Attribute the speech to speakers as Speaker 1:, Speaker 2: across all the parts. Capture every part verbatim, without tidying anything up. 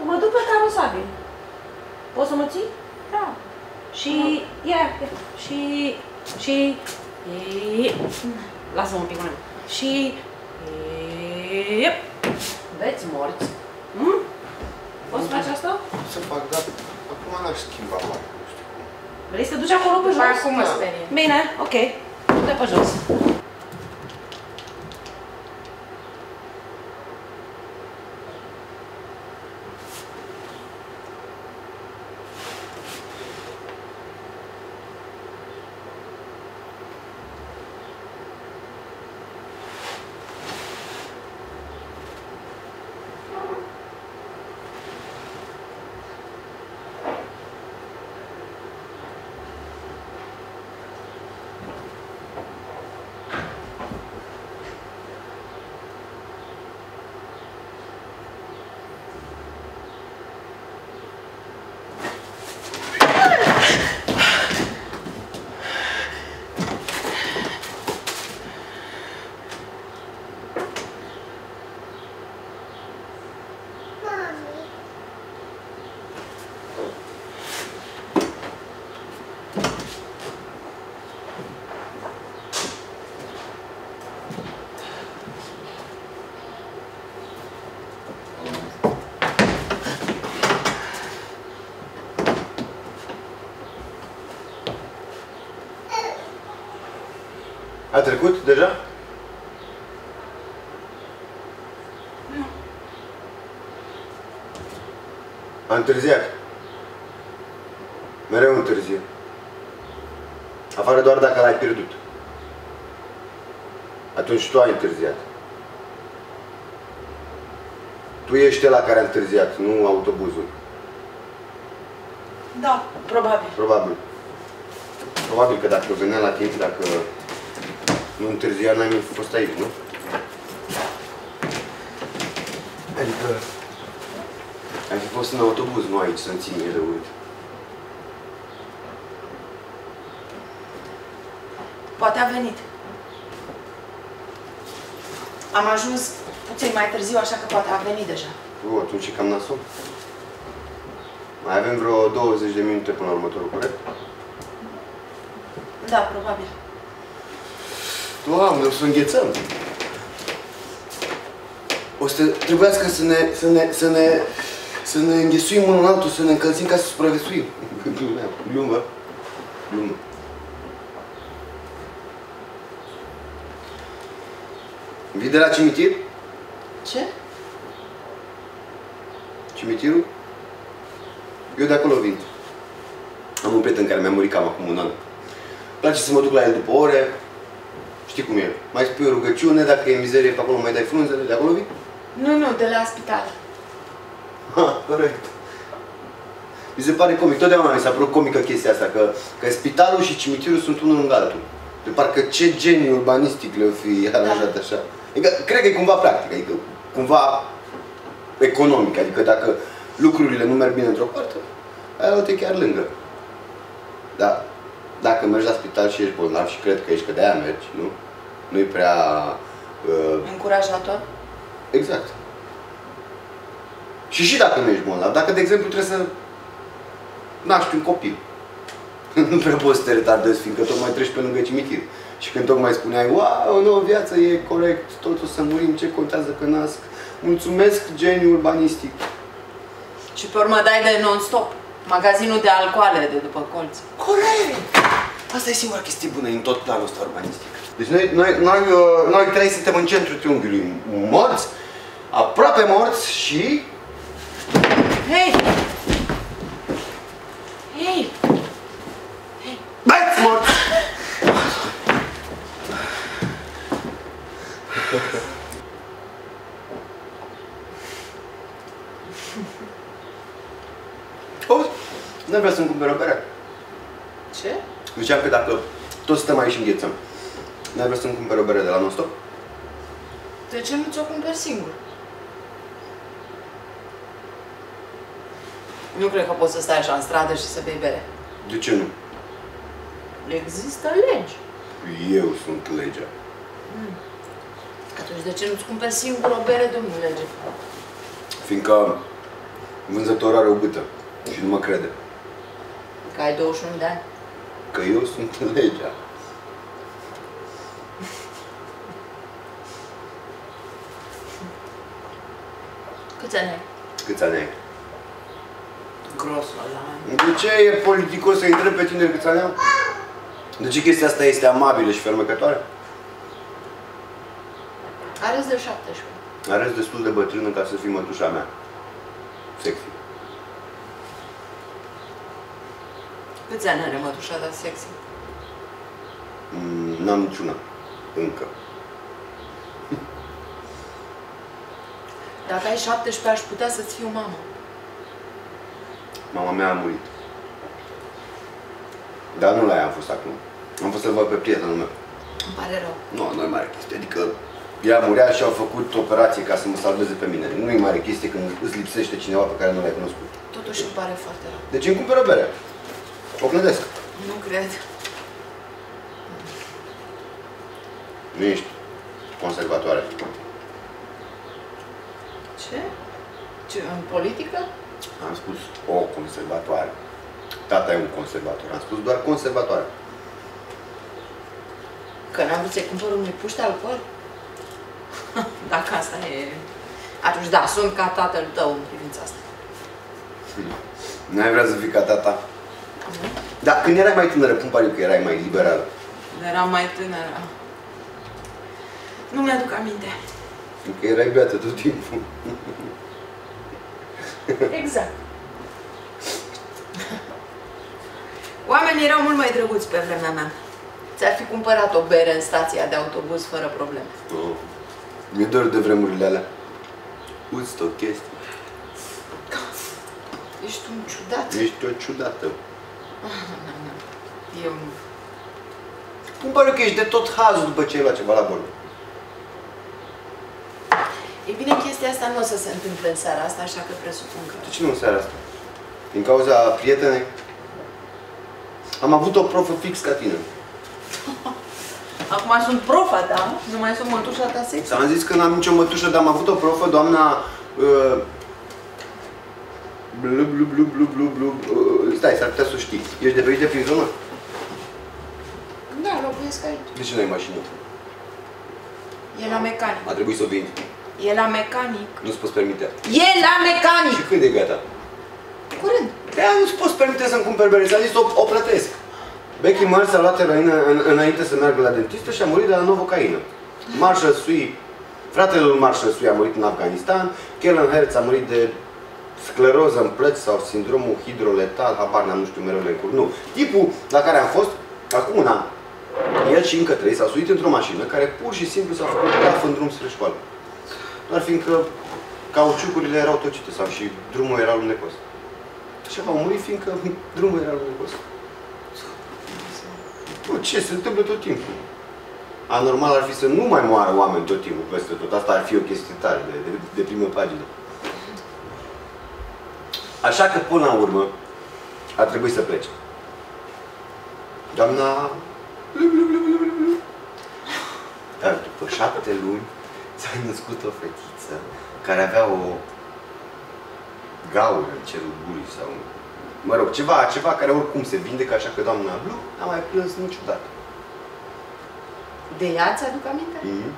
Speaker 1: Că mă duc pe carosabil. Poți să mă ții?
Speaker 2: Da.
Speaker 1: Și... ia, ia. Și... și... e... lasă-mă un pic mai mult. Și... e... veți morți. Hm? Poți să faci asta?
Speaker 3: Să fac, dar acum n-aș schimba mare, nu știu cum.
Speaker 1: Vrei să te duci acolo pe jos?
Speaker 2: Acum mă sperie.
Speaker 1: Bine, ok. Du-te pe jos.
Speaker 3: A trecut deja?
Speaker 2: Nu.
Speaker 3: A întârziat. Mereu întârzie. Afară doar dacă l-ai pierdut. Atunci tu ai întârziat. Tu ești ăla care a întârziat, nu autobuzul.
Speaker 2: Da, probabil.
Speaker 3: Probabil. Probabil că dacă venea la timp, dacă nu întârzia, n-ai mai fost aici, nu? Adică ai fi fost în autobuz, nu aici, să-mi ții mie de urât.
Speaker 2: Poate a venit. Am ajuns puțin mai târziu, așa că poate a venit deja.
Speaker 3: U, atunci e cam nasol. Mai avem vreo douăzeci de minute până la următorul, corect?
Speaker 2: Da, probabil.
Speaker 3: Doamne, o să înghețăm. O să trebuiască să ne, să ne, să ne, să ne înghesuim unul în altul, să ne încălzim ca să supraviețuim. Glumea, glumă. Glumă. Vii de la cimitir?
Speaker 2: Ce?
Speaker 3: Cimitirul? Eu de acolo vin. Am un prieten care mi-a murit cam acum un an. Îmi place să mă duc la el după ore. Știi cum e? Mai spui o rugăciune, dacă e mizerie pe acolo mai dai frunzele, de acolo vii?
Speaker 2: Nu, nu, de la spital.
Speaker 3: Ha, corect. Mi se pare comic. Totdeauna mi s-a părut comică chestia asta, că, că spitalul și cimitirul sunt unul lângă altul. De parcă ce geniu urbanistic le-o fi aranjat așa. Adică, cred că e cumva practic, adică cumva economic. Adică dacă lucrurile nu merg bine într-o parte, aia o te chiar lângă. Da. Dacă mergi la spital și ești bolnav și cred că ești, că de-aia mergi, nu? Nu-i prea... Uh...
Speaker 2: Încurajator?
Speaker 3: Exact. Și și dacă nu ești bolnav, dacă, de exemplu, trebuie să naști un copil, nu prea poți să te retardezi, fiindcă tocmai treci pe lângă cimitir. Și când tocmai spuneai, wow, o nouă viață, e corect, totul să murim, ce contează că nasc? Mulțumesc, geniu urbanistic.
Speaker 2: Și pe urmă dai de non-stop. Magazinul de alcoale de după colț.
Speaker 3: Corect! Asta e singura chestie bună în tot planul ăsta urbanistic. Deci noi, noi, noi, noi trei suntem în centrul triunghiului. Morți, aproape morți și...
Speaker 2: Hei! Hei! Hei!
Speaker 3: Băieți morți! Auzi, n-ai vrea să-mi cumperi o bere?
Speaker 2: Ce?
Speaker 3: Ziceam că dacă toți stăm aici și înghețăm, n-ai vrea să-mi cumperi o bere de la non-stop?
Speaker 2: De ce nu ți-o cumperi singur? Nu cred că poți să stai așa în stradă și să bei bere.
Speaker 3: De ce nu?
Speaker 2: Există legi.
Speaker 3: Eu sunt legea.
Speaker 2: Mm. Atunci de ce nu-ți cumperi singur o bere, domnul lege?
Speaker 3: Fiindcă Vânzătorul are o bâtă și nu mă crede.
Speaker 2: Că ai douăzeci și unu de ani.
Speaker 3: Că eu sunt legea.
Speaker 2: Câți ani ai?
Speaker 3: Câți ani ai?
Speaker 2: Grosul ăla.
Speaker 3: De ce e politicos să întreb pe tine câți ani am? De ce chestia asta este amabilă și fermecătoare?
Speaker 2: Are de șaptesprezece.
Speaker 3: Arăți destul de bătrână ca să fii mătușa mea. Sexy.
Speaker 2: Câți ani are mătușa ta sexy?
Speaker 3: Mm, n-am niciuna. Încă.
Speaker 2: Dacă ai șaptesprezece, aș putea să-ți fiu mamă.
Speaker 3: Mama mea a murit. Dar nu la ea am fost acum. Am fost să-l văd pe prietenul meu.
Speaker 2: Îmi pare rău.
Speaker 3: Nu, nu e mare chestie. Adică ea murea și au făcut operație ca să mă salveze pe mine. Nu e mare chestie când îți lipsește cineva pe care nu l-ai cunoscut.
Speaker 2: Totuși îmi pare foarte rău.
Speaker 3: Deci îmi cumpăr o bere. O clădesc.
Speaker 2: Nu cred.
Speaker 3: Nu ești conservatoare.
Speaker 2: Ce? Ce? În politică?
Speaker 3: Am spus o conservatoare. Tata e un conservator. Am spus doar conservatoare.
Speaker 2: Că n-am vrut să-i cumpăr unui puște alcool? Dacă asta e... Atunci da, sunt ca tatăl tău în privința asta.
Speaker 3: N-ai vrea să fii ca tata?
Speaker 2: Nu?
Speaker 3: Dar când erai mai tânără, cum pariu că erai mai liberală?
Speaker 2: Eram mai tânără. Nu mi-aduc aminte.
Speaker 3: Că erai beată tot timpul.
Speaker 2: Exact. Oamenii erau mult mai drăguți pe vremea mea. Ți-ar fi cumpărat o bere în stația de autobuz fără probleme.
Speaker 3: Oh. Mi-e dor de vremurile alea. Uți o chestie.
Speaker 2: Ești un ciudat.
Speaker 3: Ești o ciudată.
Speaker 2: Eu nu.
Speaker 3: Cum pare că ești de tot hazul după ce ai luat ceva la bord?
Speaker 2: E bine, chestia asta nu o să se întâmple în seara asta, așa că presupun că...
Speaker 3: De ce nu în seara asta? Din cauza prietenei? Am avut o profă fix ca tine.
Speaker 2: Acum sunt profa ta, nu mai sunt mătușa ta sexy.
Speaker 3: Ți-am zis că n-am nicio mătușă, dar am avut o profă, doamna... Uh, blu, blu, blu, blu, blu, blu, uh, stai, s-ar putea să o știi. Ești de pe aici, de prin zonă?
Speaker 2: Da, locuiesc aici.
Speaker 3: De ce nu ai mașină?
Speaker 2: E la mecanic.
Speaker 3: A trebuit să o vinzi.
Speaker 2: E la mecanic.
Speaker 3: Nu-ți poți permite.
Speaker 2: E la mecanic!
Speaker 3: Și când e gata?
Speaker 2: Curând.
Speaker 3: De-aia nu-ți poți permite să-mi cumperi bere. Ți-am zis, o, o plătesc. Becky Măr s-a luat eroină în, înainte să meargă la dentistă și a murit de la novocaină. Marshall Sui, fratele lui Marshall Sui a murit în Afganistan. Kellen Hertz a murit de scleroză în plăți sau sindromul hidroletal, habar n-am, nu știu, mereu le încurc. Nu. Tipul la care am fost, acum un an, el și încă trei s-au suit într-o mașină care pur și simplu s-a făcut praf în drum spre școală. Doar fiindcă cauciucurile erau tocite sau și drumul era lunecos. Și au murit fiindcă drumul era lunecos. Bă, ce? Se întâmplă tot timpul. Anormal ar fi să nu mai moară oameni tot timpul peste tot. Asta ar fi o chestie tare de, de, de primă pagină. Așa că, până la urmă, ar trebui să plece. Doamna... Dar după șapte luni s-a născut o fetiță care avea o gaură în cerul gurii sau... Mă rog, ceva, ceva care oricum se vindecă, așa că doamna Blu n-a mai plâns niciodată.
Speaker 2: De ea ți-aduc aminte?
Speaker 3: Mm-hmm.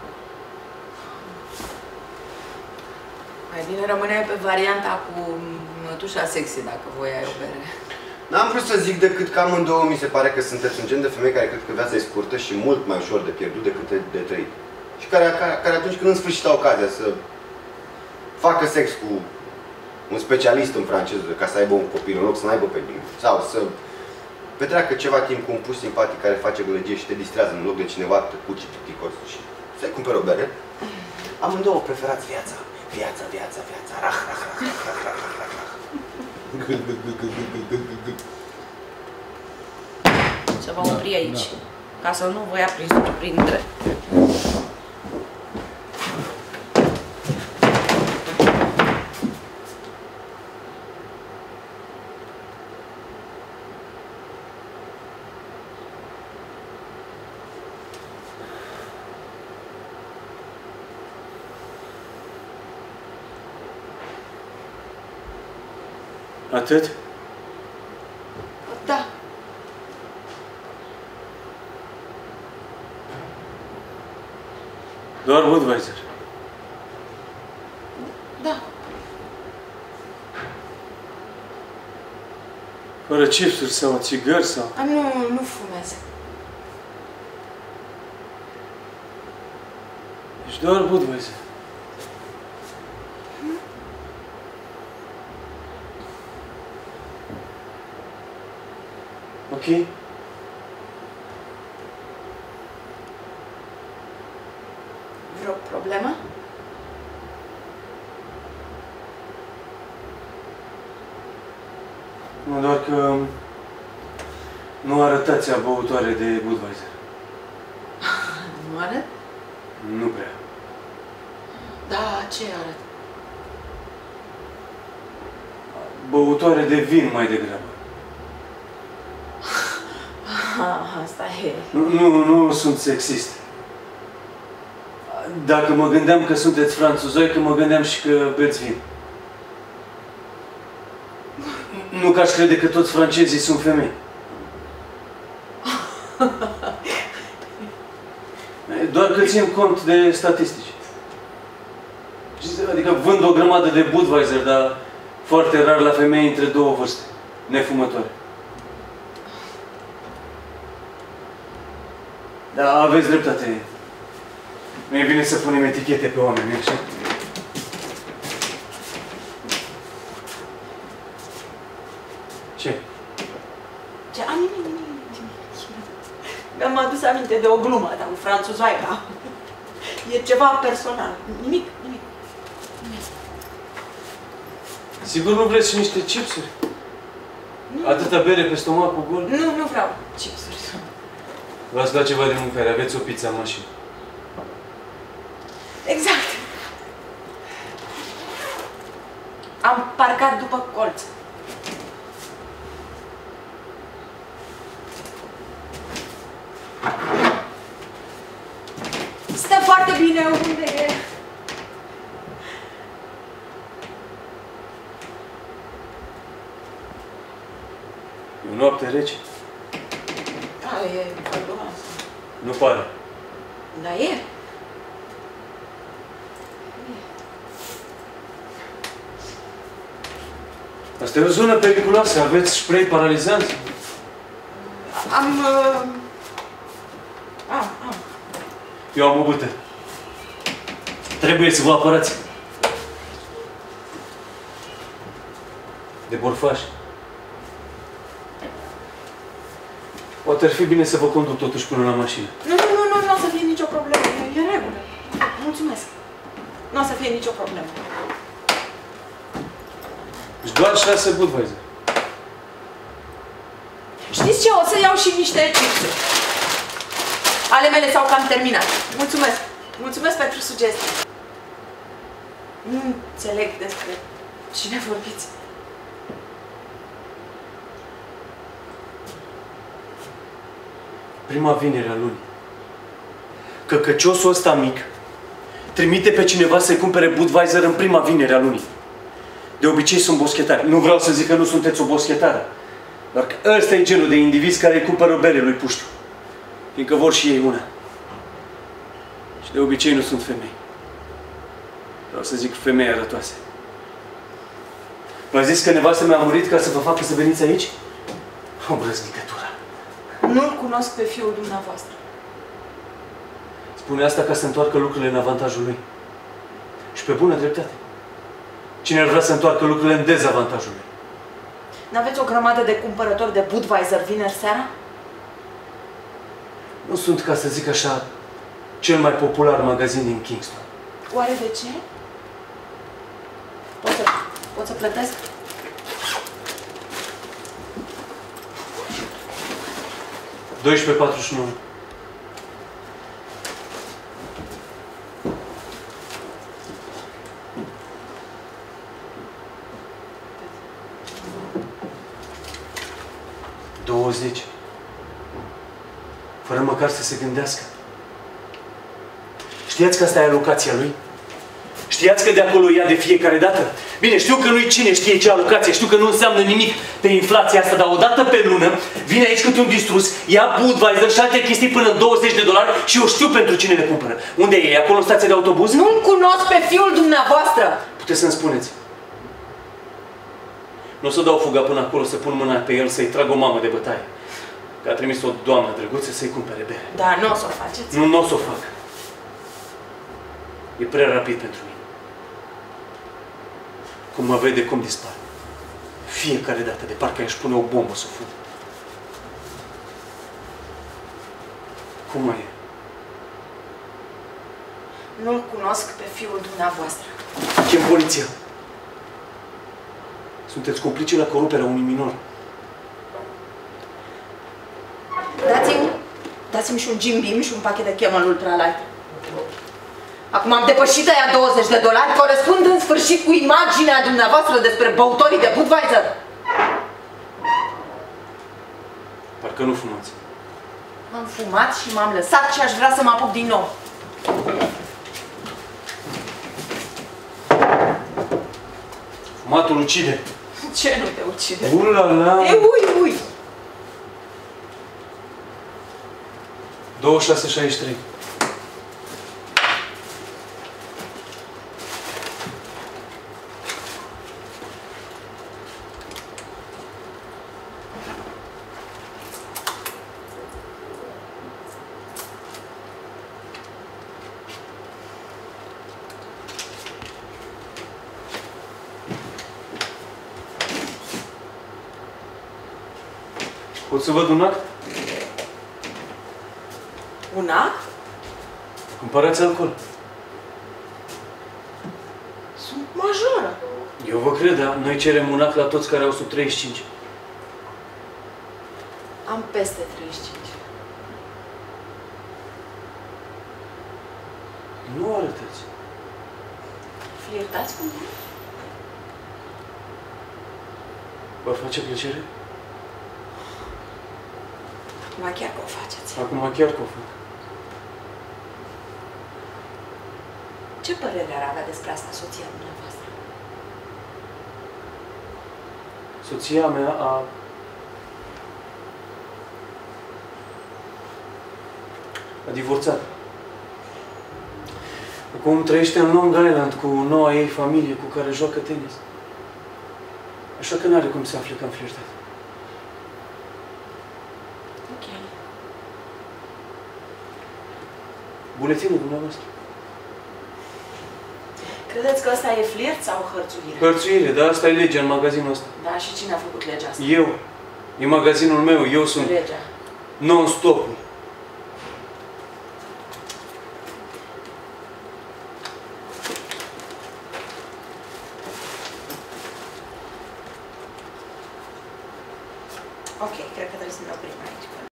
Speaker 2: Mai bine rămâneai pe varianta cu mătușa sexy, dacă voiai o bere.
Speaker 3: N-am vrut să zic decât că amândouă mi se pare că sunteți un gen de femei care cred că viața e scurtă și mult mai ușor de pierdut decât de, de trăit. Și care, care, care atunci când în sfârșit au ocazia să facă sex cu un specialist în franceză ca să aibă un copil în loc să n-aibă pe nimeni. Sau să petreacă ceva timp cu un pus simpatic care face gălăgie și te distrează în loc de cineva tăcut și plicticos. Și să-i cumperi o bere. Amândouă preferați viața. Viața, viața, viața. Rah, rah, rah, rah, rah, rah, rah, rah, rah.
Speaker 1: Se va opri aici, ca să nu vă ia prin printre.
Speaker 4: Atât?
Speaker 2: Da.
Speaker 4: Doar Budweiser?
Speaker 2: Da.
Speaker 4: Fără chipsuri sau țigări sau...
Speaker 2: A, nu, nu fumez.
Speaker 4: Deci doar Budweiser. Ok?
Speaker 2: Vreo problemă?
Speaker 4: Nu, doar că nu arătați a băutoare de Budweiser.
Speaker 2: Nu arăt?
Speaker 4: Nu prea.
Speaker 2: Da, ce arăt?
Speaker 4: Băutoare de vin mai degrabă.
Speaker 2: Ah, asta e.
Speaker 4: Nu, nu, nu sunt sexist. Dacă mă gândeam că sunteți franțuzoi, că mă gândeam și că beți vin. Nu că aș crede că toți francezii sunt femei. Doar că țin cont de statistici. Adică vând o grămadă de Budweiser, dar foarte rar la femei între două vârste, nefumătoare. Dar aveți dreptate. Nu e bine să punem etichete pe oameni, nu-i așa? Ce?
Speaker 2: Ce? A, nimic, nimic, nimic. Mi-am adus aminte de o glumă, dar cu franțuzoaica. E ceva personal. Nimic, nimic. nimic.
Speaker 4: Sigur nu vreți și niște chipsuri?
Speaker 2: Nu.
Speaker 4: Atâta bere pe stomacul gol?
Speaker 2: Nu, nu vreau chipsuri.
Speaker 4: V-ați luat ceva de mâncare, aveți o pizza în mașină.
Speaker 2: Exact. Am parcat după colț. Stă foarte bine unde e.
Speaker 4: E o noapte rece.
Speaker 2: Da, e călduroasă.
Speaker 4: Nu pare.
Speaker 2: Da, e.
Speaker 4: Asta e o zonă periculoasă. Aveți spray paralizant?
Speaker 2: Am... Uh... Am, am.
Speaker 4: Eu am o bâtă. Trebuie să vă apărați. De borfaș. Poate ar fi bine să vă conduc totuși până la mașină.
Speaker 2: Nu, nu, nu, nu, nu o să fie nicio problemă. E în regulă. Mulțumesc. Nu o să fie nicio problemă.
Speaker 4: Deci doar șase Budweiser.
Speaker 2: Știți ce? O să iau și niște chipsuri. Ale mele s-au cam terminat. Mulțumesc. Mulțumesc pentru sugestii. Nu înțeleg despre cine vorbiți.
Speaker 4: Prima vinere a lunii. Căcăciosul ăsta mic trimite pe cineva să-i cumpere Budweiser în prima vinere a lunii. De obicei sunt boschetari. Nu vreau să zic că nu sunteți o boschetară. Dar că ăsta e genul de indivizi care îi cumpără bere lui Puștiu. Fiindcă vor și ei una. Și de obicei nu sunt femei. Vreau să zic femei arătoase. V-a zis că nevastă mi-a murit ca să vă facă să veniți aici? O brăznicătură.
Speaker 2: Nu-l cunosc pe fiul dumneavoastră.
Speaker 4: Spune asta ca să întoarcă lucrurile în avantajul lui. Și pe bună dreptate. Cine ar vrea să întoarcă lucrurile în dezavantajul lui?
Speaker 2: N-aveți o grămadă de cumpărători de Budweiser vineri seara?
Speaker 4: Nu sunt, ca să zic așa, cel mai popular magazin din Kingston.
Speaker 2: Oare de ce? Pot să, pot să plătesc?
Speaker 4: doisprezece patruzeci și nouă. douăzeci. Fără măcar să se gândească. Știați că asta e alocația lui? Știați Știați că de acolo ia de fiecare dată? Bine, știu că nu-i cine știe ce alocație, știu că nu înseamnă nimic pe inflația asta, dar o dată pe lună vine aici câte un distrus, ia Budweiser și alte chestii până în douăzeci de dolari și eu știu pentru cine le cumpără. Unde e? E acolo în stația de autobuz?
Speaker 2: Nu-l cunosc pe fiul dumneavoastră!
Speaker 4: Puteți să-mi spuneți. Nu o să dau fuga până acolo, să pun mâna pe el, să-i trag o mamă de bătaie. Că a trimis o doamnă drăguță să-i cumpere bere.
Speaker 2: Da, nu o să o faceți.
Speaker 4: Nu, nu o să o fac. E prea rapid pentru mine. Cum mă vede, cum dispar. Fiecare dată, de parcă își pune o bombă să o fut. Cum mai e?
Speaker 2: Nu-l cunosc pe fiul dumneavoastră.
Speaker 4: Chem poliția. Sunteți complice la coruperea unui minor.
Speaker 2: Dați-mi dați-mi și un Jim Beam și un pachet de Camel Ultra Light. Acum am depășit aia douăzeci de dolari, corespund în sfârșit cu imaginea dumneavoastră despre băutorii de Budweiser.
Speaker 4: Parcă nu fumați.
Speaker 2: Am fumat și m-am lăsat și aș vrea să mă apuc din nou.
Speaker 4: Fumatul ucide.
Speaker 2: Ce nu te ucide?
Speaker 4: Ulala!
Speaker 2: E ui, ui!
Speaker 4: douăzeci și șase șaizeci și trei. Pot să văd un act?
Speaker 2: Un act?
Speaker 4: Cumpărați alcool.
Speaker 2: Sunt majoră.
Speaker 4: Eu vă cred, dar noi cerem un act la toți care au sub treizeci și cinci.
Speaker 2: Am peste treizeci și cinci.
Speaker 4: Nu arătați.
Speaker 2: Flirtați cu mine?
Speaker 4: Vă face plăcere?
Speaker 2: Acum chiar că o faceți.
Speaker 4: Acum chiar că o fac.
Speaker 2: Ce părere ar avea despre asta soția dumneavoastră?
Speaker 4: Soția mea a... a divorțat. Acum trăiește în Long Island cu noua ei familie cu care joacă tenis. Așa că n-are cum să afle că am flirtat.
Speaker 2: Ok.
Speaker 4: Buletinul dumneavoastră.
Speaker 2: Credeți că ăsta e flirt sau hărțuire?
Speaker 4: Hărțuire, dar asta e legea în magazinul ăsta.
Speaker 2: Da, și cine a făcut legea asta?
Speaker 4: Eu. E magazinul meu, eu sunt
Speaker 2: Legea.
Speaker 4: non-stopul.
Speaker 2: Ok, cred că trebuie să ne oprim aici.